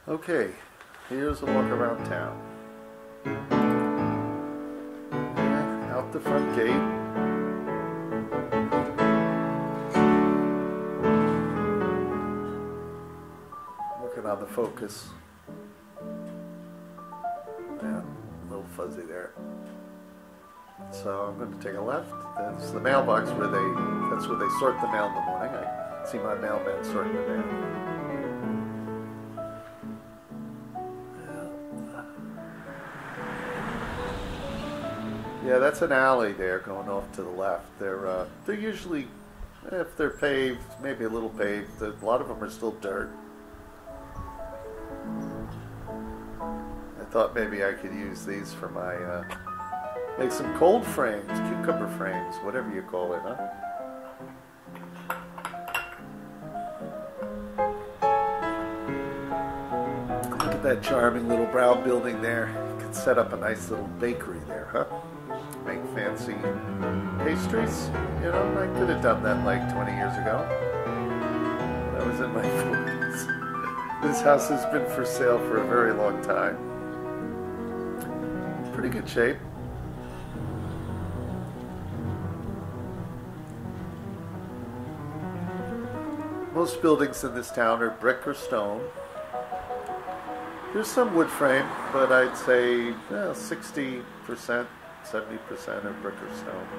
Okay, here's a walk around town. Yeah, out the front gate. Working on the focus. Yeah, a little fuzzy there. So I'm going to take a left. That's the mailbox that's where they sort the mail in the morning. I see my mailman sorting the mail. Yeah, that's an alley there going off to the left. They're usually, if they're paved, maybe a little paved. A lot of them are still dirt. I thought maybe I could use these for my, make some cold frames, cucumber frames, whatever you call it, huh? Look at that charming little brown building there. You could set up a nice little bakery there, huh? Make fancy pastries. You know, I could have done that like 20 years ago when I was in my 40s. This house has been for sale for a very long time. Pretty good shape. Most buildings in this town are brick or stone. There's some wood frame, but I'd say 60%, 70% are brick or stone.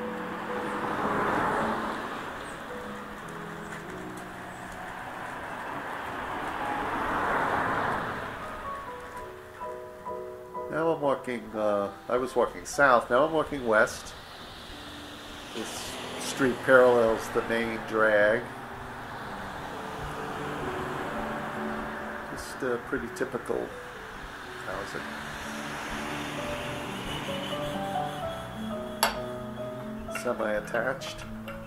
Now I'm walking, I was walking south, now I'm walking west. This street parallels the main drag. Just pretty typical housing. Semi-attached.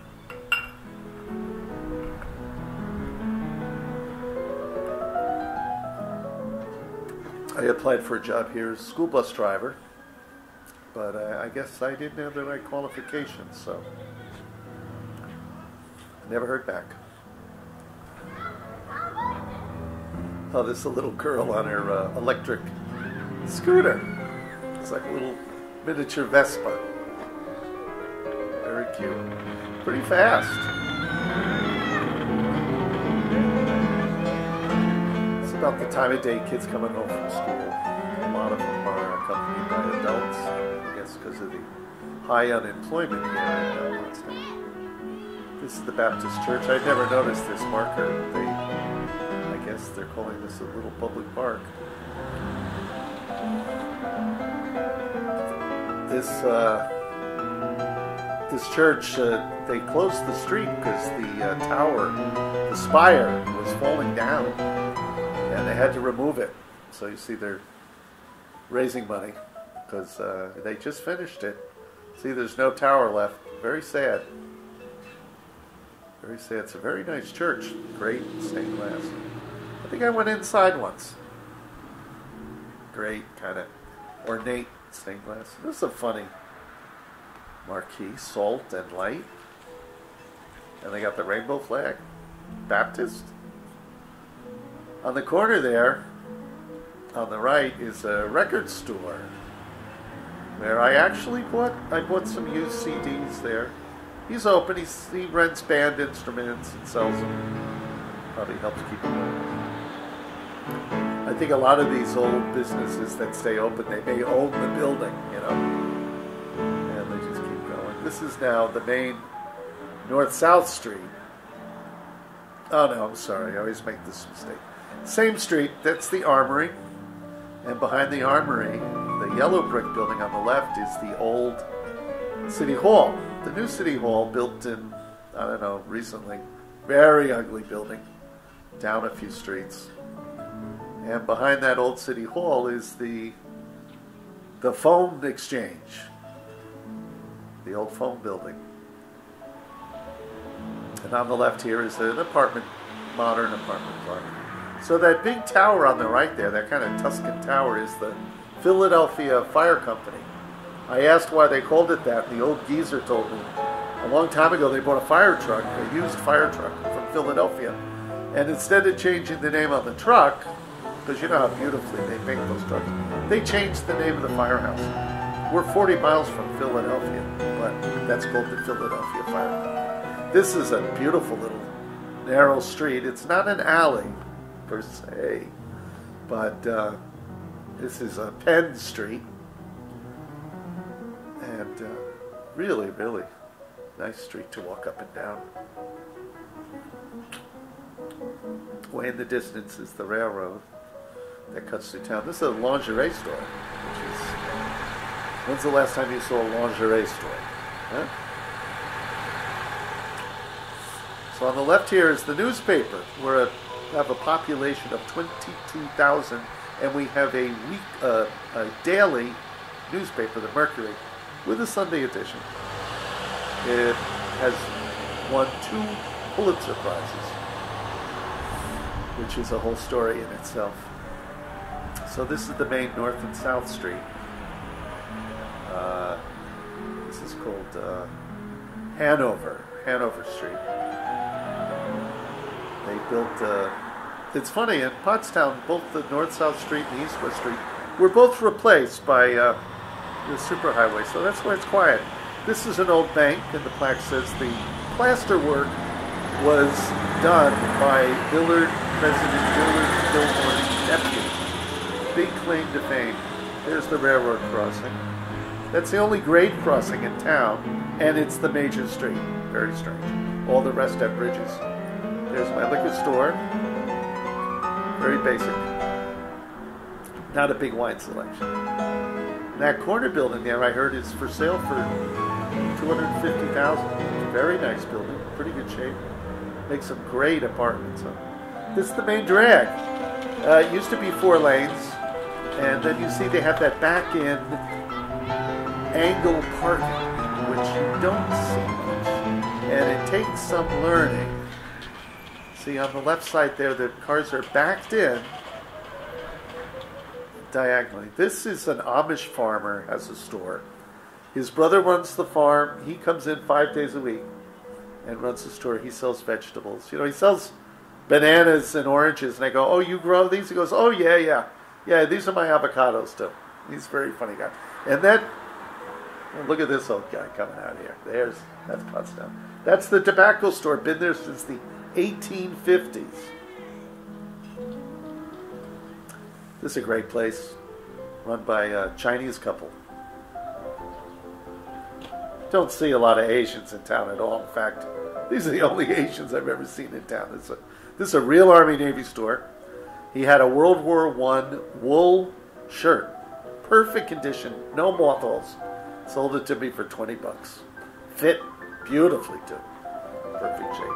I applied for a job here as a school bus driver, but I guess I didn't have the right qualifications, so I never heard back. Oh, there's a little girl on her electric scooter. It's like a little miniature Vespa. Very cute. Pretty fast. It's about the time of day kids coming home from school. A lot of them are accompanied by adults, I guess because of the high unemployment here in Pottstown. This is the Baptist church. I'd never noticed this marker. I guess they're calling this a little public park. This church, they closed the street because the tower, the spire, was falling down, and they had to remove it. So you see they're raising money because they just finished it. See, there's no tower left. Very sad. Very sad. It's a very nice church. Great stained glass. I think I went inside once. Great, kind of ornate stained glass. This is a funny marquee, salt and light. And they got the rainbow flag. Baptist. On the corner there, on the right, is a record store where I actually bought some used CDs there. He's open, he rents band instruments and sells them. Probably helps keep them open. I think a lot of these old businesses that stay open, they may own the building, you know, and they just keep going. This is now the main North-South Street. Oh no, I'm sorry, I always make this mistake. Same street, that's the Armory, and behind the Armory, the yellow brick building on the left is the old City Hall. The new City Hall built in, I don't know, recently. Very ugly building, down a few streets. And behind that old City Hall is the phone exchange, the old phone building. And on the left here is an apartment, modern apartment block. So that big tower on the right there, that kind of Tuscan tower, is the Philadelphia Fire Company. I asked why they called it that, and the old geezer told me. A long time ago they bought a fire truck, a used fire truck from Philadelphia. And instead of changing the name on the truck, because you know how beautifully they paint those trucks. They changed the name of the firehouse. We're 40 miles from Philadelphia, but that's called the Philadelphia Firehouse. This is a beautiful little narrow street. It's not an alley, per se, but this is a Penn Street. And really, really nice street to walk up and down. Way in the distance is the railroad that cuts through town. This is a lingerie store, which is... When's the last time you saw a lingerie store? Huh? So on the left here is the newspaper. We have a population of 22,000, and we have a daily newspaper, the Mercury, with a Sunday edition. It has won 2 Pulitzer Prizes, which is a whole story in itself. So this is the main North and South Street. This is called Hanover Street. They built, it's funny, in Pottstown, both the North-South Street and the East-West Street were both replaced by the superhighway, so that's why it's quiet. This is an old bank, and the plaque says the plaster work was done by President Willard Fillmore's nephew. Big claim to fame. There's the railroad crossing. That's the only grade crossing in town, and it's the major street. Very strange. All the rest have bridges. There's my liquor store. Very basic. Not a big wine selection. That corner building there, I heard, is for sale for $250,000. Very nice building. Pretty good shape. Makes some great apartments. This is the main drag. It used to be 4 lanes, and then you see they have that back end angle parking, which you don't see much, and it takes some learning. See, on the left side there, the cars are backed in diagonally. This is an Amish farmer, has a store. His brother runs the farm. He comes in 5 days a week and runs the store. He sells vegetables. You know, he sells bananas and oranges, and I go, "Oh, you grow these?" He goes, "Oh, yeah, these are my avocados too." He's a very funny guy. And then, well, look at this old guy coming out here. That's Pottstown. That's the tobacco store. Been there since the 1850s. This is a great place, run by a Chinese couple. Don't see a lot of Asians in town at all. In fact, these are the only Asians I've ever seen in town. This is a real Army-Navy store. He had a World War I wool shirt. Perfect condition, no mothballs. Sold it to me for $20. Fit beautifully too. Perfect shape.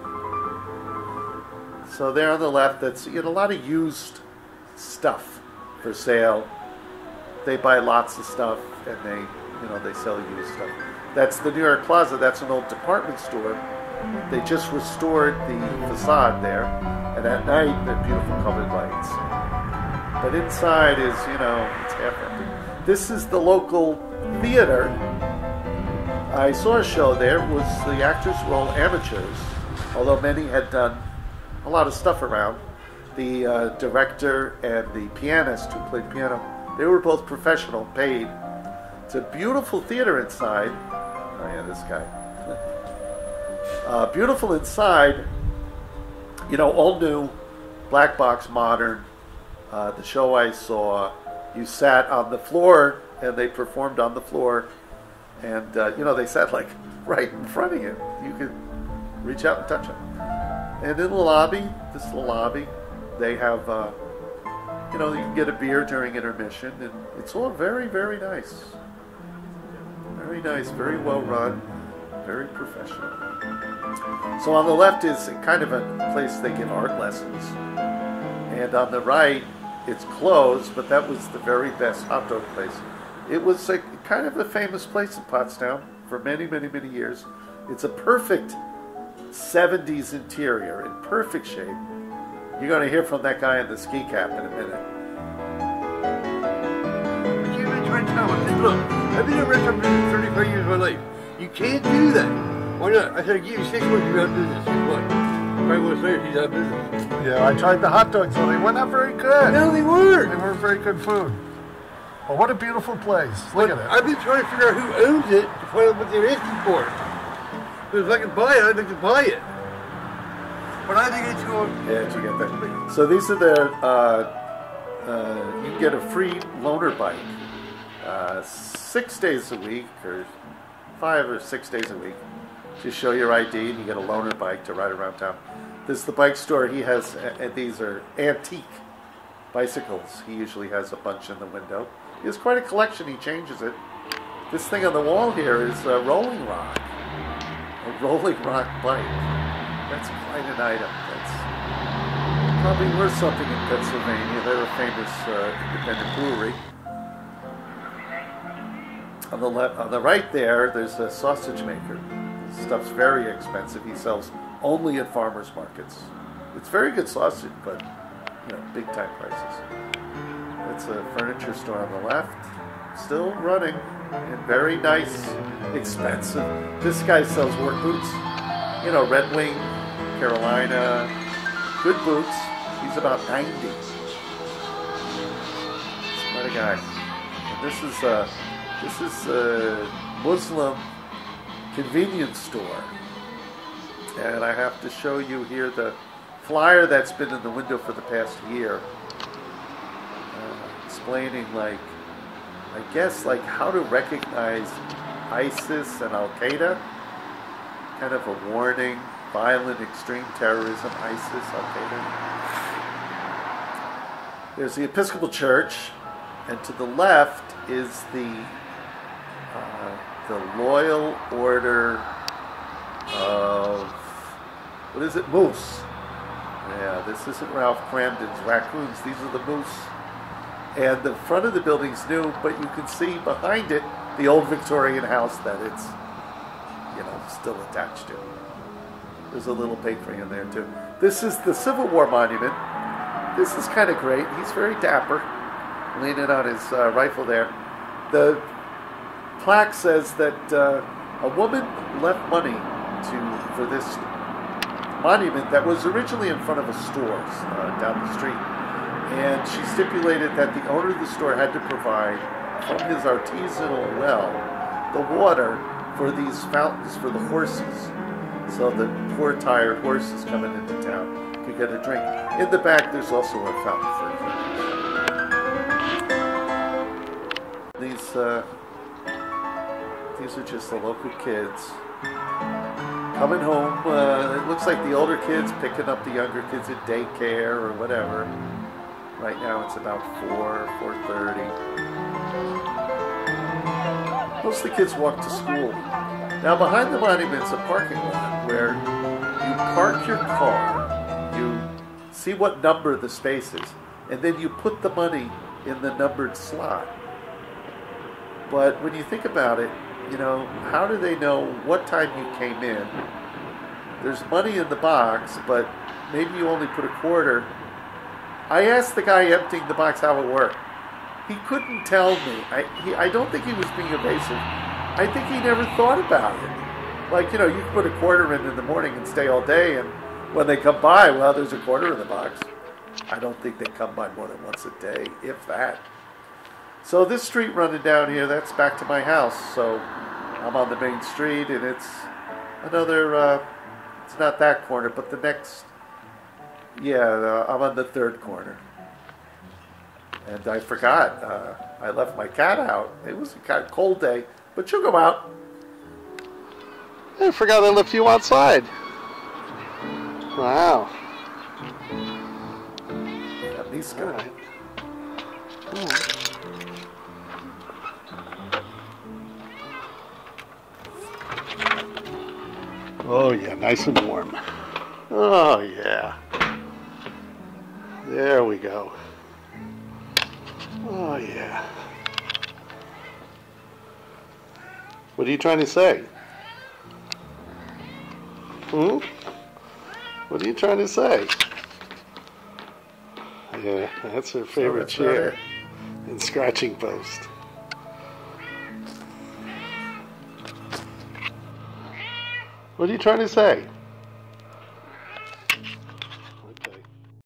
So there on the left, that's a lot of used stuff for sale. They buy lots of stuff, and they sell used stuff. That's the New York Plaza. That's an old department store. They just restored the facade there, and at night they're beautiful colored lights. But inside is, it's half empty. This is the local theater. I saw a show there. The actors were all amateurs, although many had done a lot of stuff around. The director and the pianist who played piano, they were both professional, paid. It's a beautiful theater inside. Oh yeah, this guy. Beautiful inside. All new, black box, modern. The show I saw, you sat on the floor, and they performed on the floor. And, they sat like right in front of you. You could reach out and touch them. And in the lobby, this is the lobby, they have, you can get a beer during intermission. And it's all very, very nice. Very nice, very well run, very professional. So on the left is kind of a place they give art lessons. And on the right, it's closed, but that was the very best hot dog place. It was kind of a famous place in Pottstown for many, many, many years. It's a perfect 70s interior, in perfect shape. You're going to hear from that guy in the ski cap in a minute. You've been trying to tell him, look, I've been a restaurant for 35 years of my life. You can't do that. Why not? I said, I'll give you 6 months to be out of business. 6 months. probably would say she's out of business. Yeah, I tried the hot dogs, so they were not very good. No, they weren't. They weren't very good food. But what a beautiful place. Look at it. I've been trying to figure out who owns it to find out what they're asking for. Because if I can buy it, I'd like to buy it. But I think it's going. Yeah, did you get that? So these are the, you can get a free loaner bike 6 days a week, or 5 or 6 days a week. Just show your ID and you get a loaner bike to ride around town. This is the bike store. He has, and these are antique bicycles. He usually has a bunch in the window. He has quite a collection. He changes it. This thing on the wall here is a Rolling Rock. A Rolling Rock bike. That's quite an item. That's probably worth something in Pennsylvania. They're a famous independent brewery. On the right there's a sausage maker. This stuff's very expensive. He sells only at farmers markets. It's very good sausage, but big time prices. It's a furniture store on the left, still running, and very nice, expensive. This guy sells work boots. Red Wing, Carolina, good boots. He's about 90. He's quite a guy. And this is a Muslim convenience store. And I have to show you here the flyer that's been in the window for the past year, explaining how to recognize ISIS and Al-Qaeda, kind of a warning, violent extreme terrorism, ISIS, Al-Qaeda. There's the Episcopal Church, and to the left is the Loyal Order of, what is it, Moose. Yeah, this isn't Ralph Cramden's raccoons. These are the moose. And the front of the building's new, but you can see behind it the old Victorian house that it's, still attached to. There's a little bakery in there, too. This is the Civil War monument. This is kind of great. He's very dapper, leaning on his rifle there. The plaque says that a woman left money for this monument that was originally in front of a store down the street, and she stipulated that the owner of the store had to provide from his artisanal well the water for these fountains for the horses, so the poor tired horses coming into town could get a drink. In the back there's also a fountain for humans. These are just the local kids coming home. It looks like the older kids picking up the younger kids at daycare or whatever. Right now it's about 4:30. Most of the kids walk to school. Now behind the monument's a parking lot where you park your car, you see what number the space is, and then you put the money in the numbered slot. But when you think about it, how do they know what time you came in? There's money in the box, but maybe you only put a quarter. I asked the guy emptying the box how it worked. He couldn't tell me. I don't think he was being evasive. I think he never thought about it. You can put a quarter in the morning and stay all day, and when they come by, well, there's a quarter in the box. I don't think they come by more than once a day, if that. So this street running down here, that's back to my house. So I'm on the main street, and it's another, it's not that corner, but the next, I'm on the third corner. And I forgot, I left my cat out. It was a kind of cold day, but she'll go out. I forgot I left you outside. Wow. Yeah, these guys. Oh yeah, nice and warm. Oh yeah. There we go. Oh yeah. What are you trying to say? What are you trying to say? Yeah, that's her favorite chair and scratching post. What are you trying to say?